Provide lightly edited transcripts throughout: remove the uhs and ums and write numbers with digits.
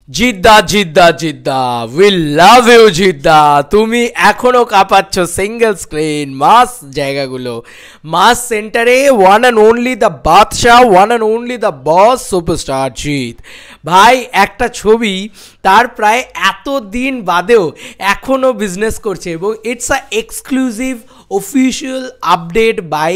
Jeddah Jidda Jidda we love you Jidda. তুমি এখনো কাঁপাচ্ছ সিঙ্গেল স্ক্রিন মাস জায়গাগুলো। মাস সেন্টারে ওয়ান অ্যান্ড ওনলি দ্য বাদশাহ, one and only the boss superstar Jeet ভাই। একটা ছবি তার প্রায় এত দিন বাদেও এখনও বিজনেস করছে এবং it's a exclusive official update by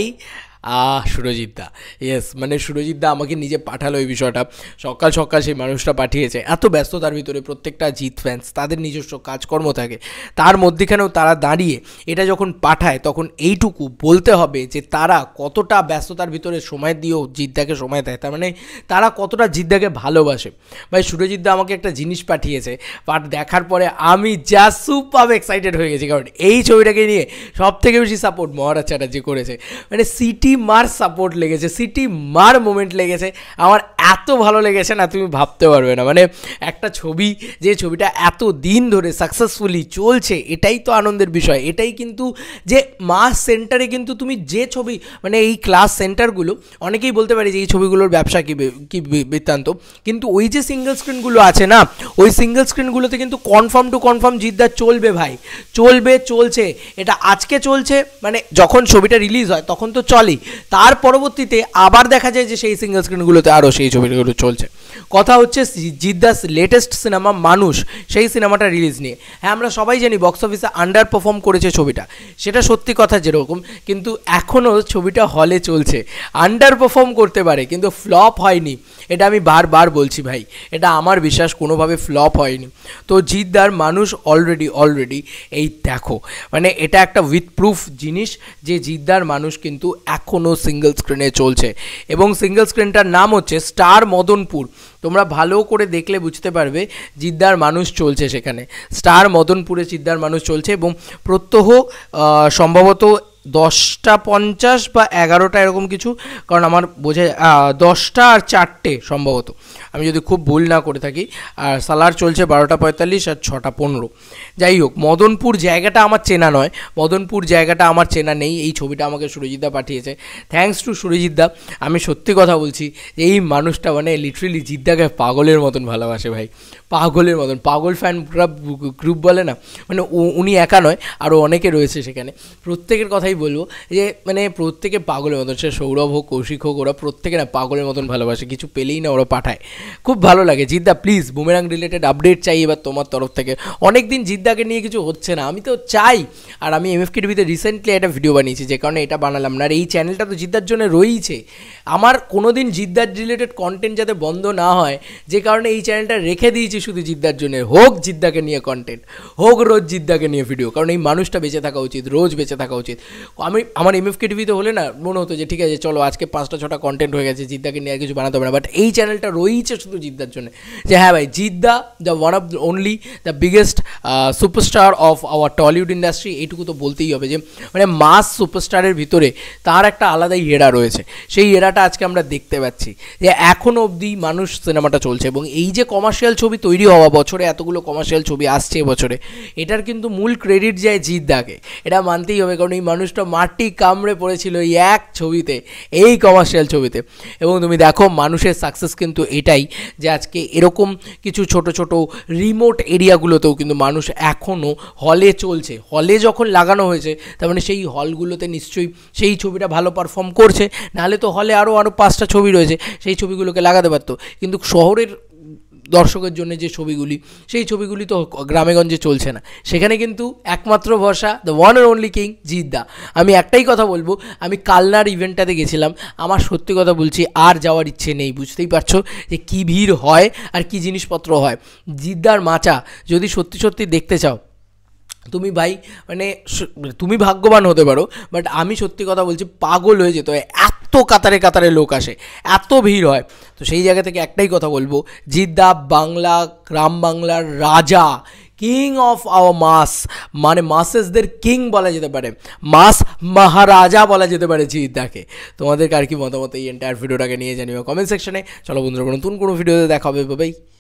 Surajit da. Yes, মানে সুরজিৎ দা আমাকে নিজে পাঠালো এই বিষয়টা। সকাল সকাল সেই মানুষটা পাঠিয়েছে। এত ব্যস্ততার ভিতরে প্রত্যেকটা জিৎ ফ্যান্স তাদের নিজস্ব কাজকর্ম থাকে, তার মধ্যেখানেও তারা দাঁড়িয়ে এটা যখন পাঠায় তখন এইটুকু বলতে হবে যে তারা কতটা ব্যস্ততার ভিতরে সময় দিয়েও জিদ্দাকে সময় দেয়, তার মানে তারা কতটা জিদ্দাকে ভালোবাসে। ভাই সুরজিৎ দা আমাকে একটা জিনিস পাঠিয়েছে, বাট দেখার পরে আমি জাস্ট সুপার এক্সাইটেড হয়ে গেছি, কারণ এই ছবিটাকে নিয়ে সব থেকে বেশি সাপোর্ট মহারাজ চ্যাটার্জি করেছে। মানে সিটি মার সাপোর্ট লেগেছে, সিটি মার মোমেন্ট লেগেছে, আমার এত ভালো লেগেছে না তুমি ভাবতে পারবে না। মানে একটা ছবি, যে ছবিটা এত দিন ধরে সাকসেসফুলি চলছে, এটাই তো আনন্দের বিষয়। এটাই কিন্তু যে মাস সেন্টারে কিন্তু তুমি যে ছবি, মানে এই ক্লাস সেন্টারগুলো অনেকেই বলতে পারে যে এই ছবিগুলোর ব্যবসা কী বৃত্তান্ত, কিন্তু ওই যে সিঙ্গেল স্ক্রিনগুলো আছে না, ওই সিঙ্গেল স্ক্রিনগুলোতে কিন্তু কনফার্ম টু কনফার্ম জিদ্দা চলবে ভাই, চলবে, চলছে। এটা আজকে চলছে, মানে যখন ছবিটা রিলিজ হয় তখন তো চলেই, তার পরবর্তীতে আবার দেখা যায় যে সেই সিঙ্গেল স্ক্রিনগুলোতে আরও সেই ছবিগুলো চলছে। কথা হচ্ছে জিদ্দাস লেটেস্ট সিনেমা মানুষ, সেই সিনেমাটা রিলিজ নিয়ে। হ্যাঁ, আমরা সবাই জানি বক্স অফিসে আন্ডার পারফর্ম করেছে ছবিটা, সেটা সত্যি কথা যেরকম, কিন্তু এখনও ছবিটা হলে চলছে। আন্ডার পারফর্ম করতে পারে কিন্তু ফ্লপ হয়নি, এটা আমি বারবার বলছি ভাই, এটা আমার বিশ্বাস কোনোভাবে ফ্লপ হয়নি। তো জিদ্দার মানুষ অলরেডি এই দেখো, মানে এটা একটা উইথ প্রুফ জিনিস যে জিদ্দার মানুষ কিন্তু এখনও সিঙ্গেল স্ক্রিনে চলছে, এবং সিঙ্গেল স্ক্রিনটার নাম হচ্ছে স্টার মদনপুর। তোমরা ভালো করে দেখলে বুঝতে পারবে জিদ্দার মানুষ চলছে সেখানে, স্টার মদনপুরে জিদ্দার মানুষ চলছে, এবং প্রত্যহ সম্ভবত 10:50 বা 11টা এরকম কিছু, কারণ আমার বোঝা 10টা আর 4টে সম্ভবত, আমি যদি খুব ভুল না করে থাকি। আর সালার চলছে 12:45 আর 6:15। যাই হোক, মদনপুর জায়গাটা আমার চেনা নয়, মদনপুর জায়গাটা আমার চেনা নেই। এই ছবিটা আমাকে সুরজিৎদা পাঠিয়েছে, থ্যাঙ্কস টু সুরজিৎদা। আমি সত্যি কথা বলছি, এই মানুষটা মানে লিটারেলি জিদ্দাকে পাগলের মতন ভালোবাসে ভাই, পাগলের মতন। পাগল ফ্যান গ্রুপ বলে না, মানে উনি একা নয়, আরও অনেকে রয়েছে সেখানে। প্রত্যেকের কথাই বলবো যে মানে প্রত্যেকে পাগলের মতন, সে সৌরভ হোক, কৌশিক হোক, ওরা প্রত্যেকে না পাগলের মতন ভালোবাসে, কিছু পেলেই না ওরা পাঠায়, খুব ভালো লাগে। Jidda please Boomerang related update চাই এবার তোমার তরফ থেকে। অনেক দিন জিদ্দাকে নিয়ে কিছু হচ্ছে না, আমি তো চাই। আর আমি এমএফকে টিভিতে রিসেন্টলি একটা ভিডিও বানিয়েছি, যে কারণে এটা বানালাম না। আর এই চ্যানেলটা তো জিদ্দার জন্য রয়েইছে, আমার কোনো দিন জিদ্দার রিলেটেড কন্টেন্ট যাতে বন্ধ না হয়, যে কারণে এই চ্যানেলটা রেখে দিয়েছি শুধু জিদ্দার জন্য। হোক জিদ্দাকে নিয়ে কন্টেন্ট, হোক রোজ জিদ্দাকে নিয়ে ভিডিও, কারণ এই মানুষটা বেঁচে থাকা উচিত, রোজ বেঁচে থাকা উচিত। আমার এমএফকে টিভিতে হলে না মনে হতো যে ঠিক আছে চলো আজকে 5টা-6টা কন্টেন্ট হয়ে গেছে, জিদ্দাকে নিয়ে আর কিছু বানাতে হবে না, বাট এই চ্যানেলটা রয়েছে শুধু জিদ্দার জন্য। যে হ্যাঁ ভাই, Jidda the one of only the biggest superstar of our Tollywood industry, এইটুকু তো বলতেই হবে যে মানে মাস সুপারস্টারের ভিতরে তার একটা আলাদাই এরা রয়েছে। সেই এরাটা আজকে আমরা দেখতে পাচ্ছি যে এখনও অবধি মানুষ সিনেমাটা চলছে, এবং এই যে কমার্শিয়াল ছবি তৈরি হওয়া, বছরে এতগুলো কমার্শিয়াল ছবি আসছে এবছরে, এটার কিন্তু মূল ক্রেডিট যায় জিদ্দাকে, এটা মানতেই হবে। কারণ এই মানুষটা মাটি কামড়ে পড়েছিল এই এক ছবিতে, এই কমার্শিয়াল ছবিতে। এবং তুমি দেখো মানুষের সাকসেস কিন্তু এটাই যে আজকে এরকম কিছু ছোট ছোট রিমোট এরিয়াগুলোতেও কিন্তু মানুষ এখনও হলে চলছে। হলে যখন লাগানো হয়েছে তার মানে সেই হলগুলোতে নিশ্চয়ই সেই ছবিটা ভালো পারফর্ম করছে, নাহলে তো হলে আরও 5টা ছবি রয়েছে, সেই ছবিগুলোকে লাগাতে পারতো। কিন্তু শহরের দর্শকের জন্য যে ছবিগুলি, সেই ছবিগুলি তো গ্রামেগঞ্জে চলছে না, সেখানে কিন্তু একমাত্র ভরসা the one and only king Jidda. আমি একটাই কথা বলবো, আমি কালনার ইভেন্টটাতে গেছিলাম, আমার সত্যি কথা বলছি আর যাওয়ার ইচ্ছে নেই। বুঝতেই পারছো যে কী ভিড় হয় আর কী জিনিসপত্র হয়। জিদ্দার মাচা যদি সত্যি সত্যি দেখতে চাও তুমি ভাই, মানে তুমি ভাগ্যবান হতে পারো, বাট আমি সত্যি কথা বলছি পাগল হয়ে যেতে হয়, এত কাতারে কাতারে লোক আসে, এত ভিড় হয়। তো সেই জায়গা থেকে একটাই কথা বলবো, জিদ্দা বাংলা, গ্রাম বাংলার রাজা, কিং অফ আওয়ার মাস, মানে মাসেসদের কিং বলা যেতে পারে, মাস মহারাজা বলা যেতে পারে জিদ্দাকে। তোমাদের কার কি মতামত এই এন্টায়ার ভিডিওটাকে নিয়ে জানিও কমেন্ট সেকশনে। চলো বন্ধুরা, নতুন কোনো ভিডিওতে দেখা হবে, বাই।